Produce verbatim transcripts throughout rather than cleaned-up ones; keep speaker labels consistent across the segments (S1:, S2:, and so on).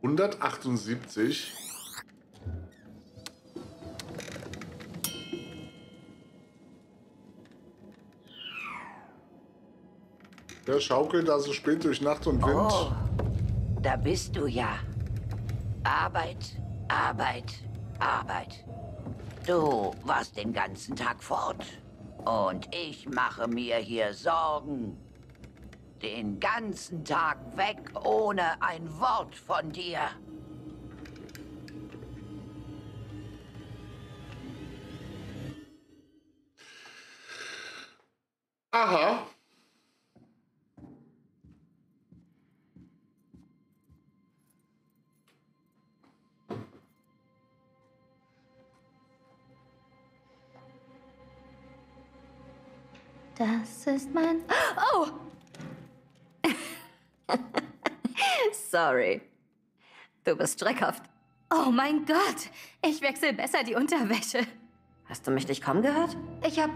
S1: hundertachtundsiebzig. Der schaukelt also spät durch Nacht und Wind.
S2: Oh, da bist du ja. Arbeit, Arbeit, Arbeit. Du warst den ganzen Tag fort. Und ich mache mir hier Sorgen. Den ganzen Tag weg, ohne ein Wort von dir.
S1: Aha.
S3: Das ist mein... Oh!
S4: Sorry. Du bist schreckhaft.
S3: Oh mein Gott! Ich wechsle besser die Unterwäsche.
S4: Hast du mich nicht kommen gehört?
S3: Ich hab...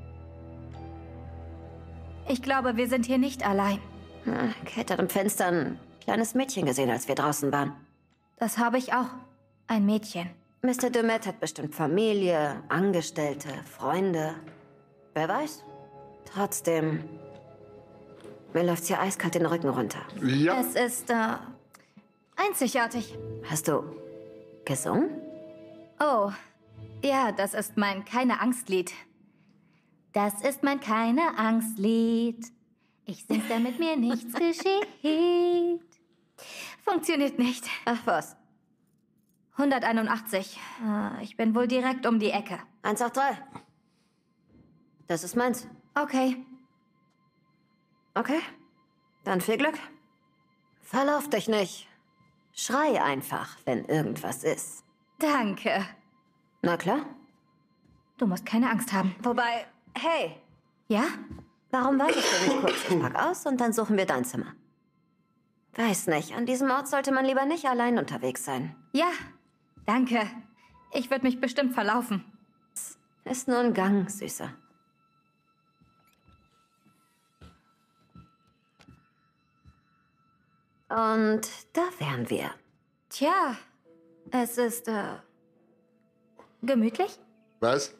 S3: Ich glaube, wir sind hier nicht allein.
S4: Hm, Kate hat im Fenster ein kleines Mädchen gesehen, als wir draußen waren.
S3: Das habe ich auch. Ein Mädchen.
S4: Mister Dumet hat bestimmt Familie, Angestellte, Freunde. Wer weiß? Trotzdem... Mir läuft's hier eiskalt den Rücken runter.
S1: Ja.
S3: Es ist, äh, einzigartig.
S4: Hast du gesungen?
S3: Oh, ja, das ist mein Keine-Angst-Lied. Das ist mein Keine-Angst-Lied. Ich sing's, damit mir nichts geschieht. Funktioniert nicht.
S4: Ach was.
S3: hunderteinundachtzig. Äh, ich bin wohl direkt um die Ecke.
S4: eins acht drei. Das ist meins.
S3: Okay.
S4: Okay. Dann viel Glück. Verlauf dich nicht. Schrei einfach, wenn irgendwas ist.
S3: Danke.
S4: Na klar.
S3: Du musst keine Angst haben.
S4: Wobei, hey,
S3: Ja?
S4: warum wartest du nicht kurz? Ich pack aus und dann suchen wir dein Zimmer. Weiß nicht, an diesem Ort sollte man lieber nicht allein unterwegs sein.
S3: Ja. Danke. Ich würde mich bestimmt verlaufen.
S4: Ist nur ein Gang, Süßer. Und da wären wir.
S3: Tja, es ist, äh, gemütlich?
S1: Was?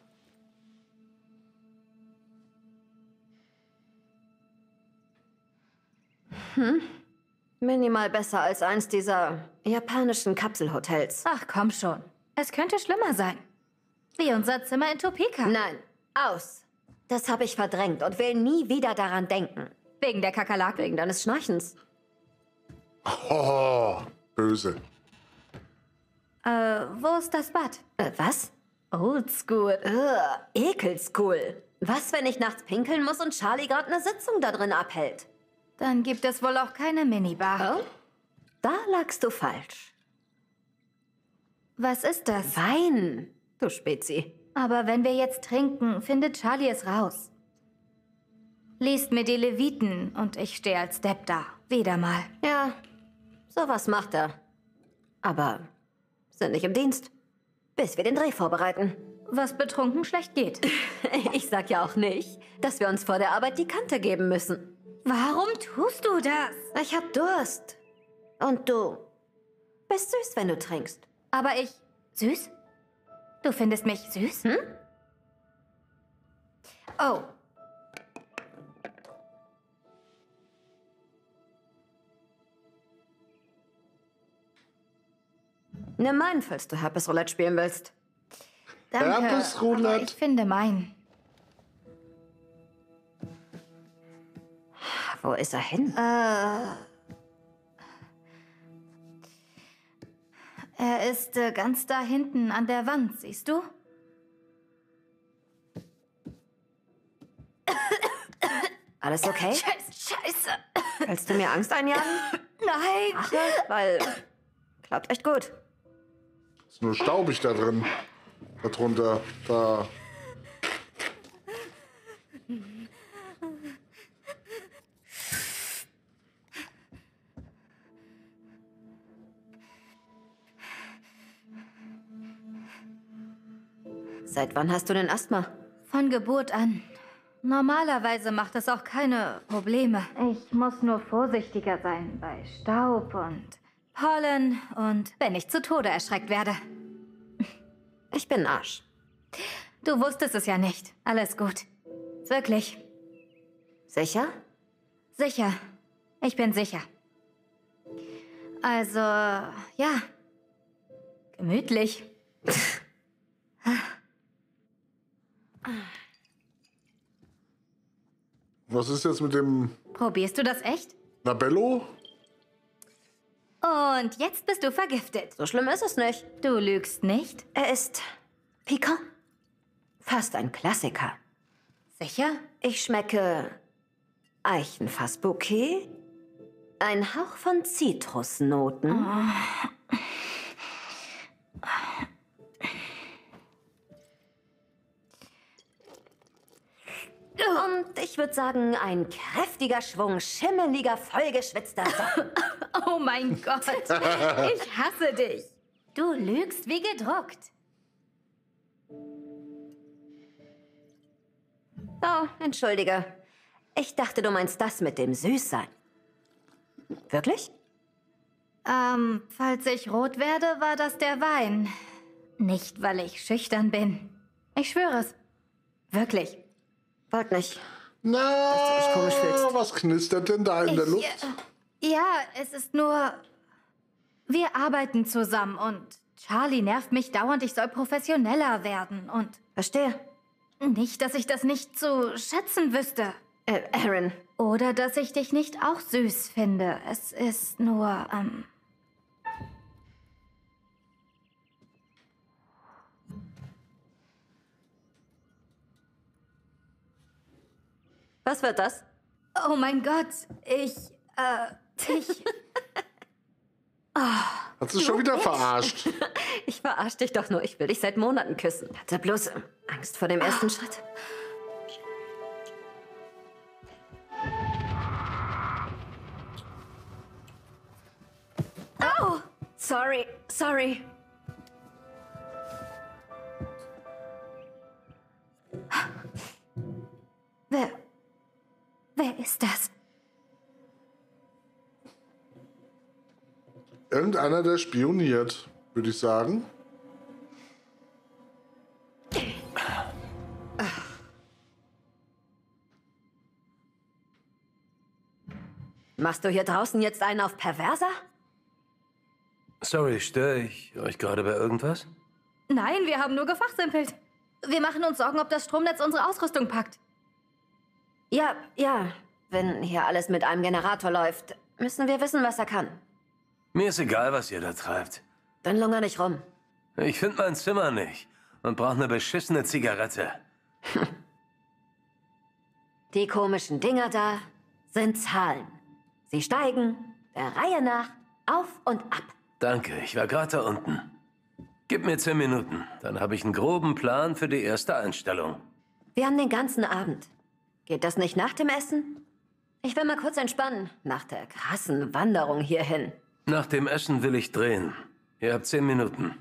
S4: Minimal besser als eins dieser japanischen Kapselhotels.
S3: Ach, komm schon. Es könnte schlimmer sein. Wie unser Zimmer in Topeka.
S4: Nein, aus. Das habe ich verdrängt und will nie wieder daran denken.
S3: Wegen der Kakerlaken.
S4: Wegen deines Schnarchens.
S1: Oh, böse.
S3: Äh, wo ist das Bad?
S4: Äh, was?
S3: Oldschool.
S4: Ugh, ekelscool. Was, wenn ich nachts pinkeln muss und Charlie gerade eine Sitzung da drin abhält?
S3: Dann gibt es wohl auch keine Minibar.
S4: Oh? Da lagst du falsch.
S3: Was ist das?
S4: Wein, du Spezi.
S3: Aber wenn wir jetzt trinken, findet Charlie es raus. Liest mir die Leviten und ich stehe als Depp da. Wieder mal.
S4: Ja, sowas macht er. Aber sind nicht im Dienst. Bis wir den Dreh vorbereiten.
S3: Was betrunken schlecht geht.
S4: Ich sag ja auch nicht, dass wir uns vor der Arbeit die Kante geben müssen.
S3: Warum tust du das?
S4: Ich hab Durst. Und du bist süß, wenn du trinkst.
S3: Aber ich... Süß? Du findest mich süß?
S4: Hm?
S3: Oh.
S4: Nimm meinen, falls du Herpes-Roulette spielen willst.
S3: Danke,
S1: Herpes-Roulette.
S3: aber ich finde meinen.
S4: Wo ist er hin?
S3: Äh... Er ist äh, ganz da hinten an der Wand, siehst du?
S4: Alles okay?
S3: Scheiße, scheiße.
S4: Willst du mir Angst einjagen?
S3: Nein.
S4: Ach, weil... Klappt echt gut.
S1: Ist nur staubig da drin. Darunter. Da.
S4: Seit wann hast du denn Asthma?
S3: Von Geburt an. Normalerweise macht es auch keine Probleme. Ich muss nur vorsichtiger sein bei Staub und Pollen und wenn ich zu Tode erschreckt werde.
S4: Ich bin Arsch.
S3: Du wusstest es ja nicht. Alles gut. Wirklich.
S4: Sicher?
S3: Sicher. Ich bin sicher. Also, ja. Gemütlich.
S1: Was ist jetzt mit dem
S3: Probierst du das echt?
S1: Labello?
S3: Und jetzt bist du vergiftet.
S4: So schlimm ist es nicht.
S3: Du lügst nicht?
S4: Er ist pikant. Fast ein Klassiker.
S3: Sicher?
S4: Ich schmecke Eichenfassbouquet, ein Hauch von Zitrusnoten.
S3: Oh.
S4: Und ich würde sagen, ein kräftiger Schwung schimmeliger, vollgeschwitzter Socken.
S3: Oh mein Gott. Ich hasse dich. Du lügst wie gedruckt.
S4: Oh, entschuldige. Ich dachte, du meinst das mit dem Süßsein. Wirklich?
S3: Ähm, falls ich rot werde, war das der Wein. Nicht, weil ich schüchtern bin. Ich schwöre es. Wirklich.
S4: Wollt nicht.
S1: Na,
S4: Dass du dich komisch fühlst.
S1: was knistert denn da in der
S3: Ich,
S1: Luft?
S3: äh, ja, es ist nur... Wir arbeiten zusammen und Charlie nervt mich dauernd, ich soll professioneller werden. Und
S4: Verstehe.
S3: nicht, dass ich das nicht zu schätzen wüsste.
S4: Äh, Aaron.
S3: Oder dass ich dich nicht auch süß finde. Es ist nur, ähm...
S4: Was wird das?
S3: Oh mein Gott, ich, äh, ich...
S1: Hat sie schon wieder verarscht?
S4: Ich verarsch dich doch nur. Ich will dich seit Monaten küssen. Hatte bloß äh, Angst vor dem ersten Schritt. Oh, sorry, sorry.
S3: Wer... Wer ist das?
S1: Irgendeiner, der spioniert, würde ich sagen.
S4: Machst du hier draußen jetzt einen auf Perverser?
S5: Sorry, störe ich euch gerade bei irgendwas?
S3: Nein, wir haben nur gefachsimpelt. Wir machen uns Sorgen, ob das Stromnetz unsere Ausrüstung packt.
S4: Ja, ja. Wenn hier alles mit einem Generator läuft, müssen wir wissen, was er kann.
S5: Mir ist egal, was ihr da treibt.
S4: Dann lunger nicht rum.
S5: Ich finde mein Zimmer nicht und brauche eine beschissene Zigarette.
S4: Die komischen Dinger da sind Zahlen. Sie steigen der Reihe nach auf und ab.
S5: Danke, ich war gerade da unten. Gib mir zehn Minuten, dann habe ich einen groben Plan für die erste Einstellung.
S4: Wir haben den ganzen Abend. Geht das nicht nach dem Essen? Ich will mal kurz entspannen, nach der krassen Wanderung hierhin.
S5: Nach dem Essen will ich drehen. Ihr habt zehn Minuten.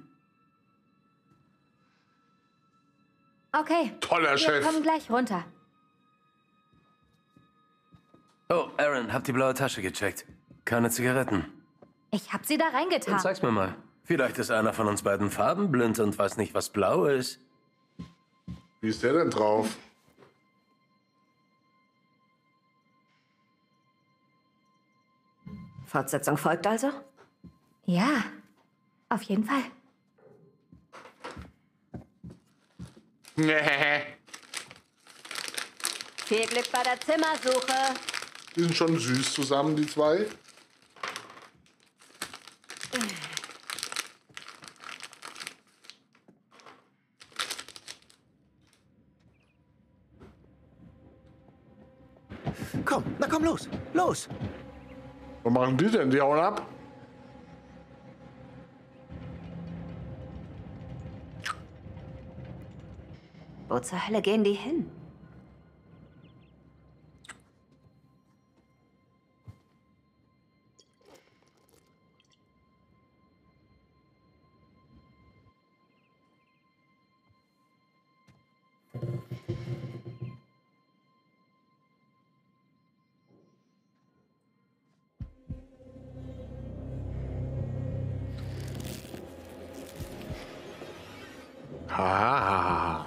S3: Okay.
S1: Toller
S3: Wir
S1: Chef.
S3: kommen gleich runter.
S5: Oh, Aaron, hab die blaue Tasche gecheckt. Keine Zigaretten.
S3: Ich hab sie da
S5: Dann
S3: reingetan.
S5: zeig's mir mal. Vielleicht ist einer von uns beiden farbenblind und weiß nicht, was blau ist.
S1: Wie ist der denn drauf?
S4: Fortsetzung folgt also?
S3: Ja, auf jeden Fall.
S1: Nee.
S4: Viel Glück bei der Zimmersuche.
S1: Die sind schon süß zusammen, die zwei.
S6: Komm, na komm, los, los.
S1: Was machen die denn? Die hauen ab?
S4: Wo zur Hölle gehen die hin?
S1: Ha.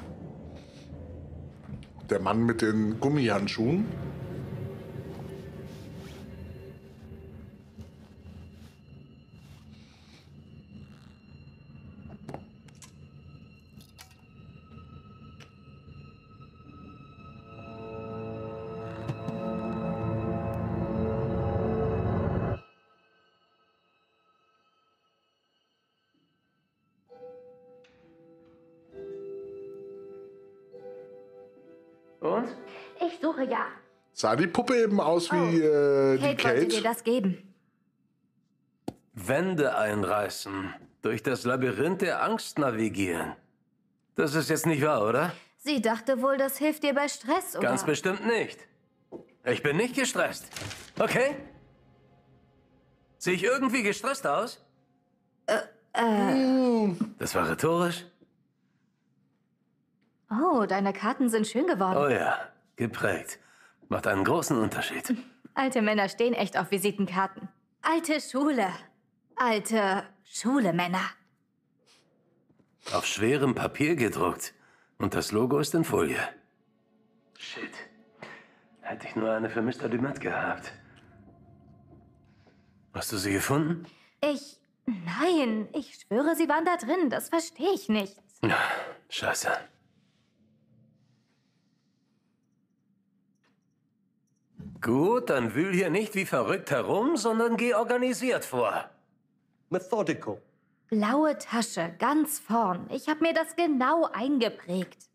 S1: Der Mann mit den Gummihandschuhen.
S5: Und?
S3: Ich suche ja.
S1: Sah die Puppe eben aus wie äh, die
S3: Kate wollte dir
S1: Kate?
S3: das geben.
S5: Wände einreißen. Durch das Labyrinth der Angst navigieren. Das ist jetzt nicht wahr, oder?
S3: Sie dachte wohl, das hilft dir bei Stress, oder?
S5: Ganz bestimmt nicht. Ich bin nicht gestresst. Okay? Sehe ich irgendwie gestresst aus?
S3: Äh, äh.
S5: Das war rhetorisch?
S3: Oh, deine Karten sind schön geworden.
S5: Oh ja, geprägt. Macht einen großen Unterschied.
S3: Alte Männer stehen echt auf Visitenkarten. Alte Schule. Alte Schule-Männer.
S5: Auf schwerem Papier gedruckt. Und das Logo ist in Folie. Shit. Hätte ich nur eine für Mister Dumet gehabt. Hast du sie gefunden?
S3: Ich... Nein, ich schwöre, sie waren da drin. Das verstehe ich nicht.
S5: Scheiße. Gut, dann wühl hier nicht wie verrückt herum, sondern geh organisiert vor.
S6: Methodical.
S3: Blaue Tasche, ganz vorn. Ich habe mir das genau eingeprägt.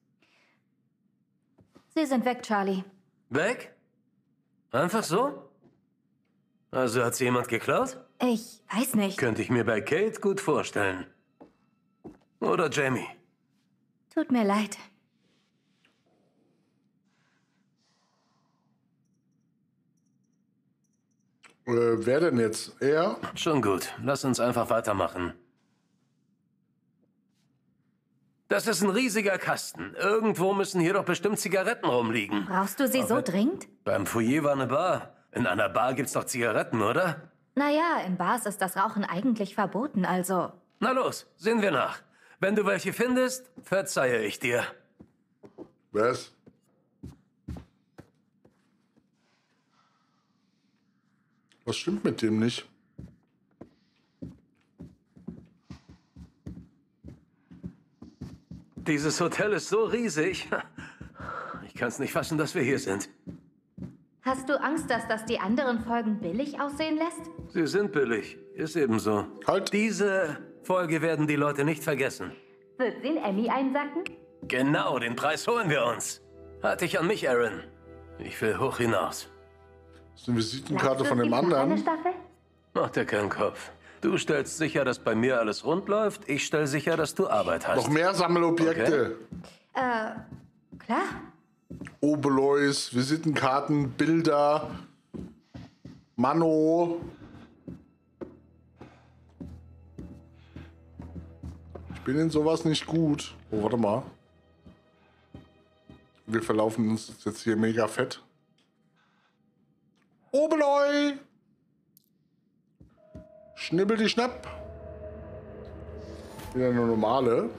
S3: Sie sind weg, Charlie.
S5: Weg? Einfach so? Also hat sie jemand geklaut?
S3: Ich weiß nicht.
S5: Könnte ich mir bei Kate gut vorstellen. Oder Jamie.
S3: Tut mir leid.
S1: Äh, wer denn jetzt? Er?
S5: Schon gut. Lass uns einfach weitermachen. Das ist ein riesiger Kasten. Irgendwo müssen hier doch bestimmt Zigaretten rumliegen.
S3: Brauchst du sie so dringend?
S5: Beim Foyer war eine Bar. In einer Bar gibt's doch Zigaretten, oder?
S3: Naja, in Bars ist das Rauchen eigentlich verboten, also...
S5: Na los, sehen wir nach. Wenn du welche findest, verzeihe ich dir.
S1: Was? Was stimmt mit dem nicht?
S5: Dieses Hotel ist so riesig. Ich kann es nicht fassen, dass wir hier sind.
S3: Hast du Angst, dass das die anderen Folgen billig aussehen lässt?
S5: Sie sind billig. Ist ebenso.
S1: Halt!
S5: Diese Folge werden die Leute nicht vergessen.
S3: Wird sie in Emmy einsacken?
S5: Genau, den Preis holen wir uns. Halt dich an mich, Aaron. Ich will hoch hinaus.
S1: Das ist eine Visitenkarte von dem
S3: Glaubst du, es gibt noch eine
S1: anderen.
S3: Staffel?
S5: Mach dir keinen Kopf. Du stellst sicher, dass bei mir alles rund läuft. Ich stell sicher, dass du Arbeit hast.
S1: Noch mehr Sammelobjekte.
S3: Äh, klar.
S1: Obelois, Visitenkarten, Bilder, Mano. Ich bin in sowas nicht gut. Oh, warte mal. Wir verlaufen uns jetzt hier mega fett. Obeloi! Schnibbel die Schnapp. Wieder eine normale.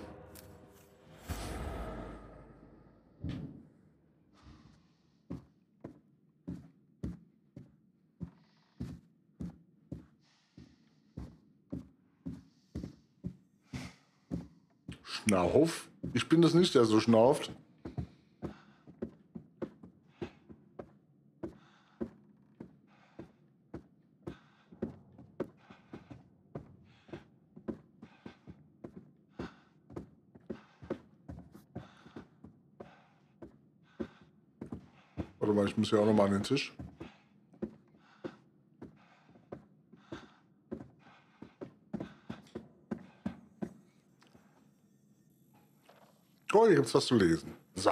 S1: Schnauf? Ich bin das nicht, der so schnauft. Warte mal, ich muss ja auch noch mal an den Tisch. Oh, hier gibt's was zu lesen. So.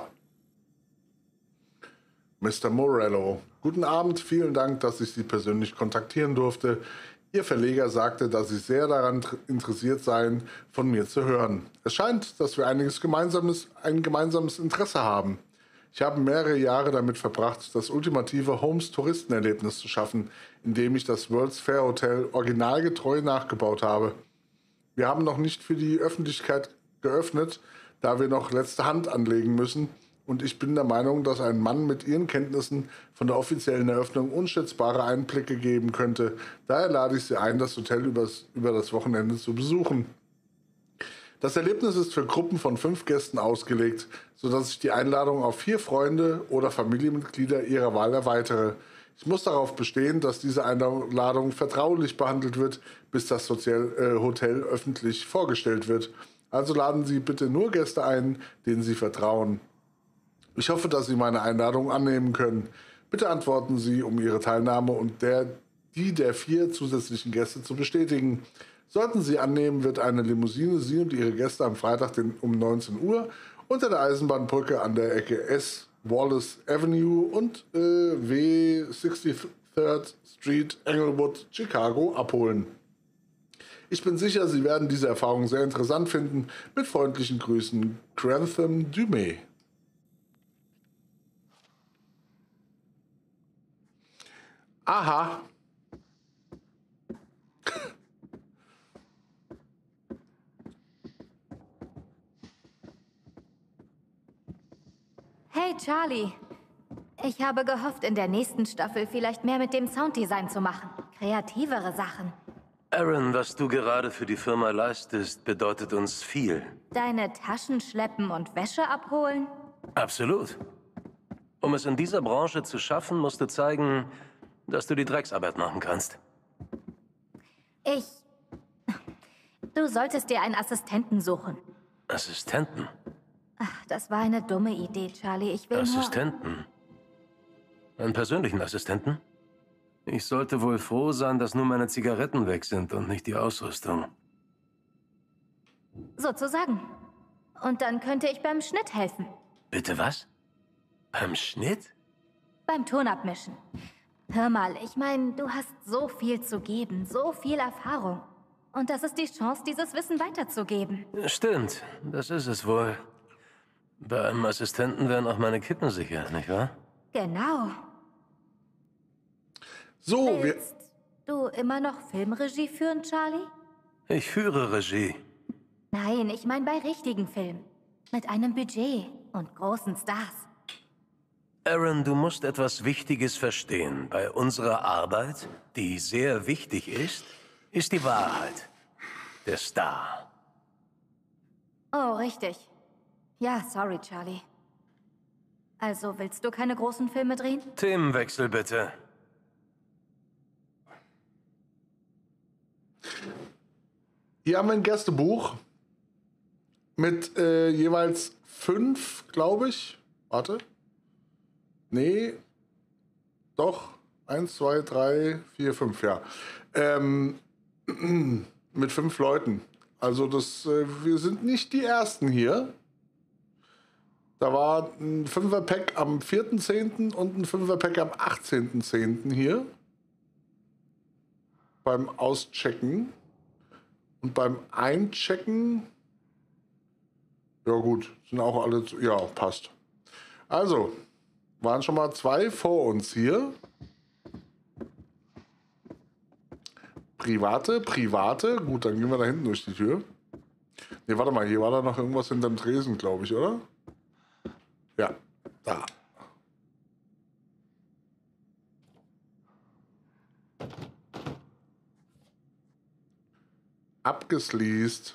S1: Mister Morello, guten Abend, vielen Dank, dass ich Sie persönlich kontaktieren durfte. Ihr Verleger sagte, dass Sie sehr daran interessiert seien, von mir zu hören. Es scheint, dass wir einiges gemeinsames, ein gemeinsames Interesse haben. Ich habe mehrere Jahre damit verbracht, das ultimative Holmes-Touristenerlebnis zu schaffen, indem ich das World's Fair Hotel originalgetreu nachgebaut habe. Wir haben noch nicht für die Öffentlichkeit geöffnet, da wir noch letzte Hand anlegen müssen. Und ich bin der Meinung, dass ein Mann mit Ihren Kenntnissen von der offiziellen Eröffnung unschätzbare Einblicke geben könnte. Daher lade ich Sie ein, das Hotel übers, über das Wochenende zu besuchen. Das Erlebnis ist für Gruppen von fünf Gästen ausgelegt, sodass ich die Einladung auf vier Freunde oder Familienmitglieder Ihrer Wahl erweitere. Ich muss darauf bestehen, dass diese Einladung vertraulich behandelt wird, bis das Sozial äh, Hotel öffentlich vorgestellt wird. Also laden Sie bitte nur Gäste ein, denen Sie vertrauen. Ich hoffe, dass Sie meine Einladung annehmen können. Bitte antworten Sie, um Ihre Teilnahme und der, die der vier zusätzlichen Gäste zu bestätigen. Sollten Sie annehmen, wird eine Limousine Sie und Ihre Gäste am Freitag den, um neunzehn Uhr unter der Eisenbahnbrücke an der Ecke S. Wallace Avenue und äh, W. sechzig-dritte Street, Englewood, Chicago abholen. Ich bin sicher, Sie werden diese Erfahrung sehr interessant finden. Mit freundlichen Grüßen, Grantham Dumais. Aha.
S3: Hey Charlie, ich habe gehofft, in der nächsten Staffel vielleicht mehr mit dem Sounddesign zu machen. Kreativere Sachen.
S5: Aaron, was du gerade für die Firma leistest, bedeutet uns viel.
S3: Deine Taschen schleppen und Wäsche abholen?
S5: Absolut. Um es in dieser Branche zu schaffen, musst du zeigen, dass du die Drecksarbeit machen kannst.
S3: Ich... Du solltest dir einen Assistenten suchen.
S5: Assistenten?
S3: Ach, das war eine dumme Idee, Charlie. Ich will
S5: Assistenten? Einen persönlichen Assistenten? Ich sollte wohl froh sein, dass nur meine Zigaretten weg sind und nicht die Ausrüstung.
S3: nur... Sozusagen. Und dann könnte ich beim Schnitt helfen.
S5: Bitte was? Beim Schnitt?
S3: Beim Ton abmischen. Hör mal, ich meine, du hast so viel zu geben, so viel Erfahrung. Und das ist die Chance, dieses Wissen weiterzugeben.
S5: Stimmt, das ist es wohl. Bei einem Assistenten wären auch meine Kippen sicher, nicht wahr?
S3: Genau.
S1: So, wir...
S3: Willst du immer noch Filmregie führen, Charlie?
S5: Ich führe Regie.
S3: Nein, ich meine bei richtigen Filmen. Mit einem Budget und großen Stars.
S5: Aaron, du musst etwas Wichtiges verstehen. Bei unserer Arbeit, die sehr wichtig ist, ist die Wahrheit. Der Star.
S3: Oh, richtig. Ja, sorry, Charlie. Also, willst du keine großen Filme drehen?
S5: Themenwechsel bitte.
S1: Hier haben wir ein Gästebuch mit äh, jeweils fünf, glaube ich. Warte. Nee. Doch. Eins, zwei, drei, vier, fünf, ja. Ähm, mit fünf Leuten. Also das, äh, wir sind nicht die Ersten hier. Da war ein Fünfer-Pack am vierten zehnten und ein Fünfer-Pack am achtzehnten zehnten hier. Beim Auschecken. Und beim Einchecken, ja gut, sind auch alle, ja, passt. Also, waren schon mal zwei vor uns hier. Private, private, gut, dann gehen wir da hinten durch die Tür. Ne, warte mal, hier war da noch irgendwas hinterm Tresen, glaube ich, oder? Ja, da. Abgesleast.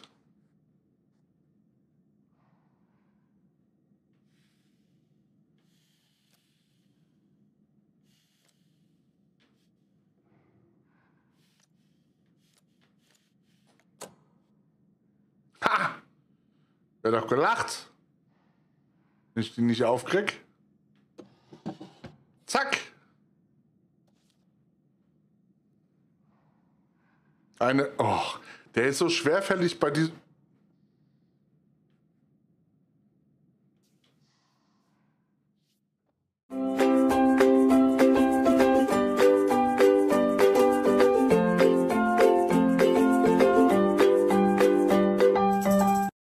S1: Ha! Wer doch gelacht. Wenn ich die nicht aufkrieg. Zack. Eine. Oh. Der ist so schwerfällig bei diesem...